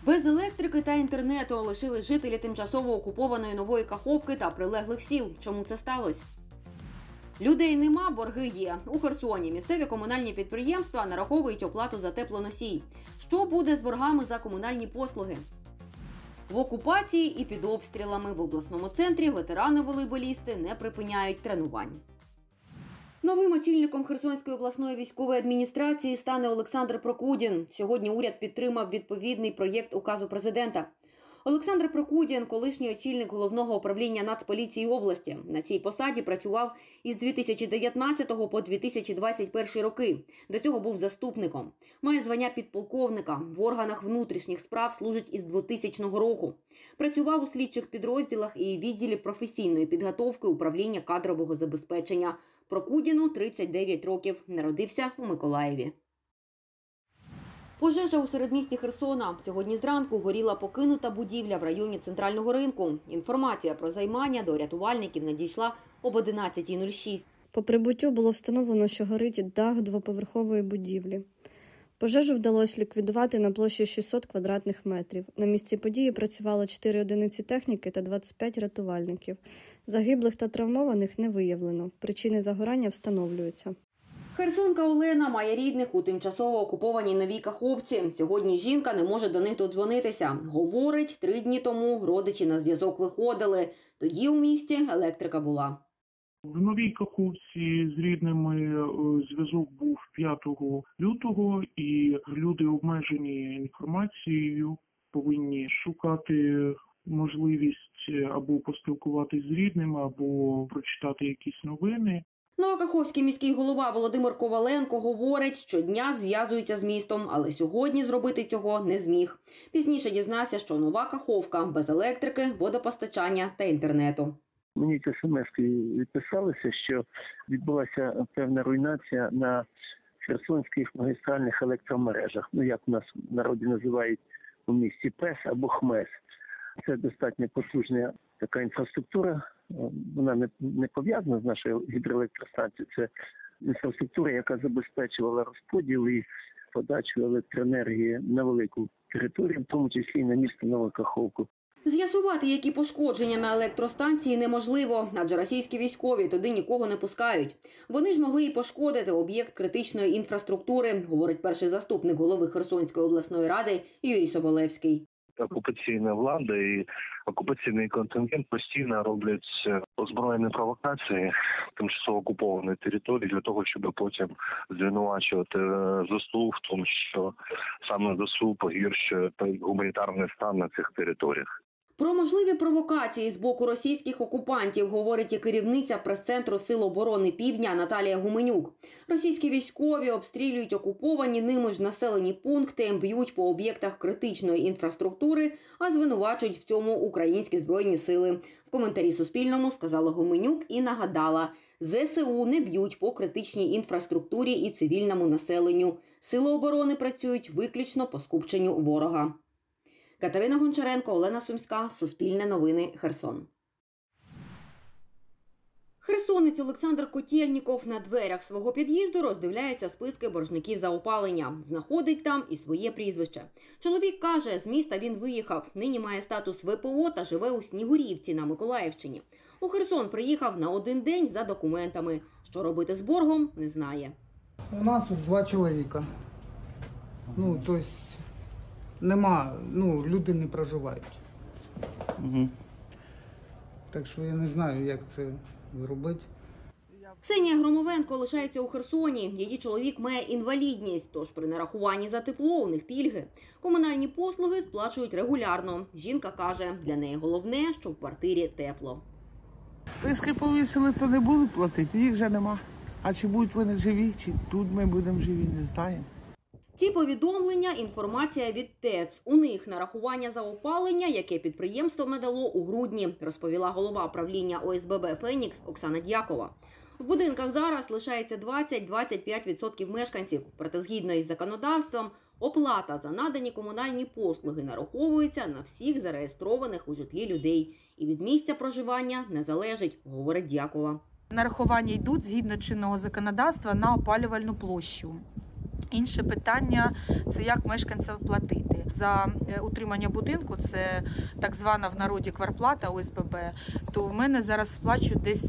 Без електрики та інтернету лишили жителі тимчасово окупованої Нової Каховки та прилеглих сіл. Чому це сталося? Людей нема, борги є. У Херсоні місцеві комунальні підприємства нараховують оплату за теплоносій. Що буде з боргами за комунальні послуги? В окупації і під обстрілами в обласному центрі ветерани-волейболісти не припиняють тренувань. Новим очільником Херсонської обласної військової адміністрації стане Олександр Прокудін. Сьогодні уряд підтримав відповідний проєкт указу президента. Олександр Прокудін – колишній очільник Головного управління Нацполіції області. На цій посаді працював із 2019 по 2021 роки. До цього був заступником. Має звання підполковника. В органах внутрішніх справ служить із 2000 року. Працював у слідчих підрозділах і відділі професійної підготовки управління кадрового забезпечення. Прокудіну 39 років. Народився у Миколаєві. Пожежа у середмісті Херсона. Сьогодні зранку горіла покинута будівля в районі Центрального ринку. Інформація про займання до рятувальників надійшла об 11:06. По прибуттю було встановлено, що горить дах двоповерхової будівлі. Пожежу вдалося ліквідувати на площі 600 квадратних метрів. На місці події працювало 4 одиниці техніки та 25 рятувальників. Загиблих та травмованих не виявлено. Причини загорання встановлюються. Херсонка Олена має рідних у тимчасово окупованій Новій Каховці. Сьогодні жінка не може до них додзвонитися. Говорить, 3 дні тому родичі на зв'язок виходили. Тоді у місті електрика була. В Новій Каховці з рідними зв'язок був 5 лютого, і люди обмежені інформацією, повинні шукати можливість або поспілкуватись з рідними, або прочитати якісь новини. Новокаховський міський голова Володимир Коваленко говорить, щодня зв'язується з містом, але сьогодні зробити цього не зміг. Пізніше дізнався, що Нова Каховка без електрики, водопостачання та інтернету. Мені ці смс-ки відписалися, що відбулася певна руйнація на херсонських магістральних електромережах. Як у нас в народі називають у місті ПЕС або ХМЕС. Це достатньо потужна така інфраструктура. Вона не пов'язана з нашою гідроелектростанцією. Це інфраструктура, яка забезпечувала розподіл і подачу електроенергії на велику територію, в тому числі і на місто Нову Каховку. З'ясувати, які пошкодження на електростанції, неможливо, адже російські військові туди нікого не пускають. Вони ж могли і пошкодити об'єкт критичної інфраструктури, говорить перший заступник голови Херсонської обласної ради Юрій Соболевський. Окупаційна влада і окупаційний контингент постійно роблять озброєні провокації тимчасово окупованої території для того, щоб потім звинувачувати ЗСУ в тому, що саме ЗСУ погіршує гуманітарний стан на цих територіях. Про можливі провокації з боку російських окупантів говорить і керівниця прес-центру Сил оборони Півдня Наталія Гуменюк. Російські військові обстрілюють окуповані ними ж населені пункти, б'ють по об'єктах критичної інфраструктури, а звинувачують в цьому українські збройні сили. В коментарі Суспільному сказала Гуменюк і нагадала, ЗСУ не б'ють по критичній інфраструктурі і цивільному населенню. Сили оборони працюють виключно по скупченню ворога. Катерина Гончаренко, Олена Сумська, Суспільне новини, Херсон. Херсонець Олександр Котєльніков на дверях свого під'їзду роздивляється списки боржників за опалення. Знаходить там і своє прізвище. Чоловік каже, з міста він виїхав. Нині має статус ВПО та живе у Снігурівці на Миколаївщині. У Херсон приїхав на 1 день за документами. Що робити з боргом, не знає. У нас тут 2 чоловіка. Тобто нема, люди не проживають. Угу. Так що я не знаю, як це зробити. Ксенія Громовенко лишається у Херсоні. Її чоловік має інвалідність, тож при нарахуванні за тепло у них пільги. Комунальні послуги сплачують регулярно. Жінка каже, для неї головне, щоб в квартирі тепло. Списки повісили, то не будуть платити, їх вже нема. А чи будуть вони живі, чи тут ми будемо живі, не знаємо. Ці повідомлення – інформація від ТЕЦ. У них нарахування за опалення, яке підприємство надало у грудні, розповіла голова правління ОСББ «Фенікс» Оксана Дьякова. В будинках зараз лишається 20-25% мешканців. Проте згідно із законодавством, оплата за надані комунальні послуги нараховується на всіх зареєстрованих у житлі людей. І від місця проживання не залежить, говорить Дьякова. Нарахування йдуть згідно чинного законодавства на опалювальну площу. Інше питання – це як мешканцям платити. За утримання будинку, це так звана в народі квартплата ОСББ, то в мене зараз сплачують десь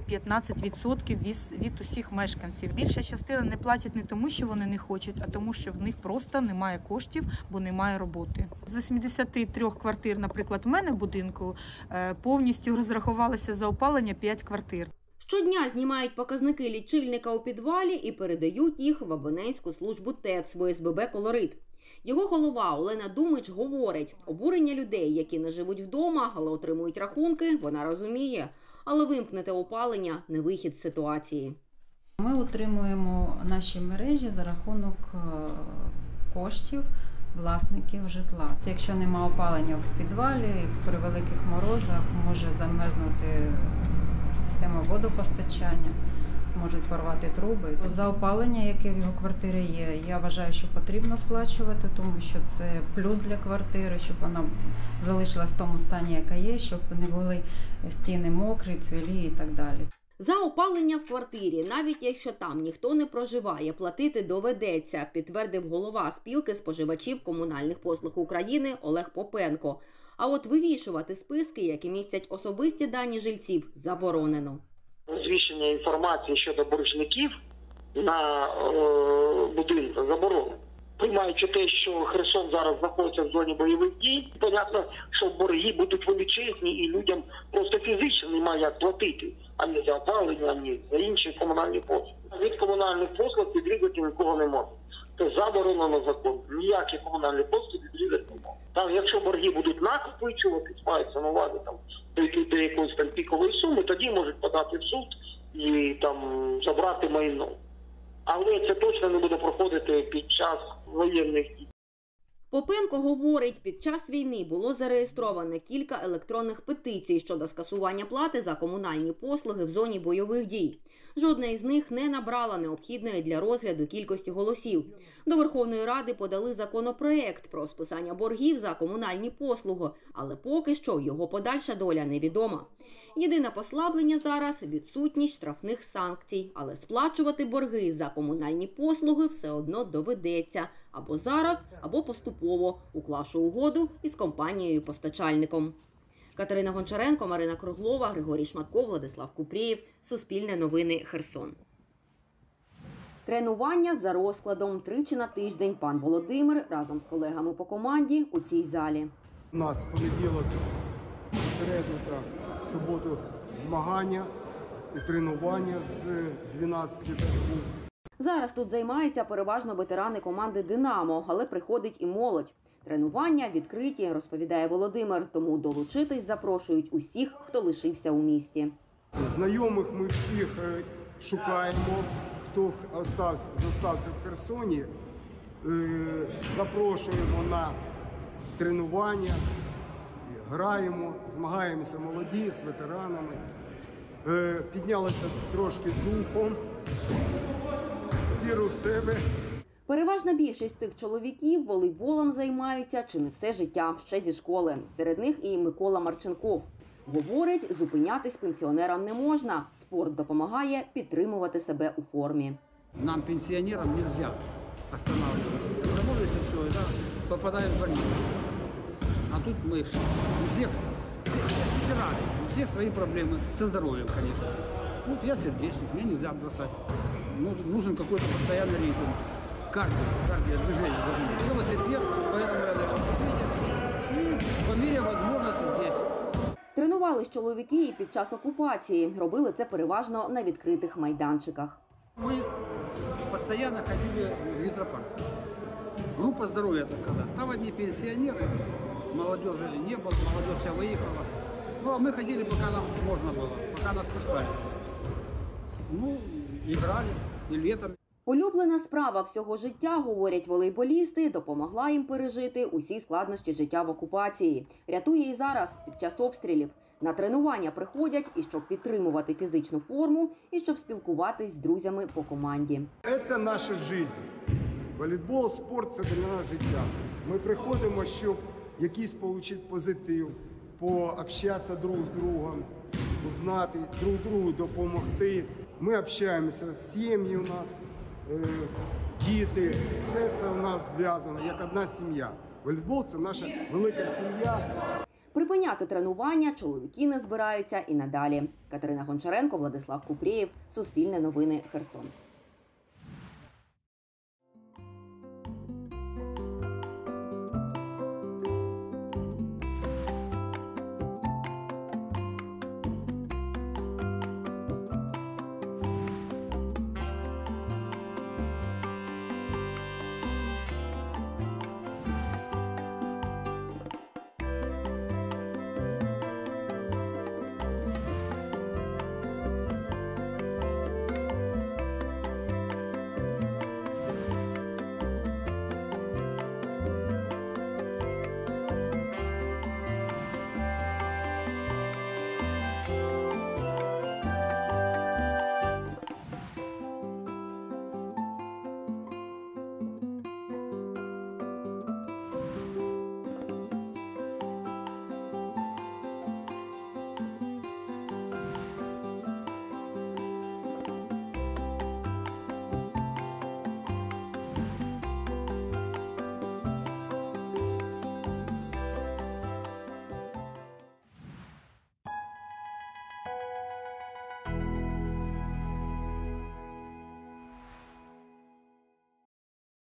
10-15% від усіх мешканців. Більша частина не платять не тому, що вони не хочуть, а тому, що в них просто немає коштів, бо немає роботи. З 83 квартир, наприклад, в мене в будинку повністю розрахувалося за опалення 5 квартир. Щодня знімають показники лічильника у підвалі і передають їх в абонентську службу ТЕЦ в ОСББ «Колорит». Його голова Олена Думич говорить, обурення людей, які не живуть вдома, але отримують рахунки, вона розуміє. Але вимкнете опалення – не вихід з ситуації. Ми утримуємо наші мережі за рахунок коштів власників житла. Це якщо нема опалення в підвалі, при великих морозах може замерзнути система водопостачання, можуть порвати труби. За опалення, яке в його квартирі є, я вважаю, що потрібно сплачувати, тому що це плюс для квартири, щоб вона залишилась в тому стані, яка є, щоб не були стіни мокрі, цвілі і так далі. За опалення в квартирі, навіть якщо там ніхто не проживає, платити доведеться, підтвердив голова спілки споживачів комунальних послуг України Олег Попенко. А от вивішувати списки, які містять особисті дані жильців, заборонено. Звіщення інформації щодо боржників на будинку заборонено. Приймаючи те, що Херсон зараз знаходиться в зоні бойових дій, понятно, що борги будуть величезні і людям просто фізично немає як платити. Ані за опалення, ані за інші комунальні послуги. Від комунальних послуг відрізати нікого не можна. Це заборонено законом. Ніякі комунальні послуги відрізати не можна. Там, якщо борги будуть накопичуватись, мається на увазі, там, дійдуть до якоїсь там пікової суми, тоді можуть подати в суд і там забрати майно. Але це точно не буде проходити під час воєнних дій. Попенко говорить, під час війни було зареєстровано кілька електронних петицій щодо скасування плати за комунальні послуги в зоні бойових дій. Жодна із них не набрала необхідної для розгляду кількості голосів. До Верховної Ради подали законопроект про списання боргів за комунальні послуги, але поки що його подальша доля невідома. Єдине послаблення зараз – відсутність штрафних санкцій, але сплачувати борги за комунальні послуги все одно доведеться або зараз, або поступово, уклавши угоду із компанією-постачальником. Катерина Гончаренко, Марина Круглова, Григорій Шматко, Владислав Купрієв. Суспільне новини, Херсон. Тренування за розкладом. Тричі на тиждень пан Володимир разом з колегами по команді у цій залі. У нас понеділок, середу та суботу змагання і тренування з 12 до 2. Зараз тут займаються переважно ветерани команди «Динамо», але приходить і молодь. Тренування відкриті, розповідає Володимир, тому долучитись запрошують усіх, хто лишився у місті. Знайомих ми всіх шукаємо, хто залишився в Херсоні, запрошуємо на тренування, граємо, змагаємося молоді з ветеранами, піднялися трошки духом, віру в себе. Переважна більшість цих чоловіків волейболом займаються чи не все життя, ще зі школи. Серед них і Микола Марченков. Говорить, зупинятись пенсіонерам не можна. Спорт допомагає підтримувати себе у формі. Нам, пенсіонерам, не можна останавливатися. Работаєш і все, да, попадаєш в больницю. А тут ми у всіх ветерани, у всіх свої проблеми зі здоров'ям, звісно. Вот я сердечник, мне нельзя бросать. Ну, нужен какой-то постоянный ритм. Кардио движение должно быть. Велосипед, поэтому я на велосипеде. И по мере возможности здесь. Тренувались чоловіки і під час окупації. Робили це переважно на відкритих майданчиках. Мы постоянно ходили в ветропарк. Группа здоровья так когда. Там одни пенсионеры, молодежи не было, молодежь вся выехала. Ну, а мы ходили, пока нам можно было, пока нас пускали. Ну, играли и летом. Улюблена справа всього життя, говорять волейболісти, допомогла їм пережити усі складнощі життя в окупації. Рятує і зараз, під час обстрілів. На тренування приходять і щоб підтримувати фізичну форму, і щоб спілкуватись з друзями по команді. Це наша життя. Волейбол, спорт – це для нас життя. Ми приходимо, щоб якийсь отримати позитив, пообщатися друг з другом, узнати, друг другу допомогти. Ми спілкуємося з сім'єю у нас, діти, все це у нас зв'язано як одна сім'я. Волейбол – це наша велика сім'я. Припиняти тренування чоловіки не збираються і надалі. Катерина Гончаренко, Владислав Купрієв, Суспільне новини, Херсон.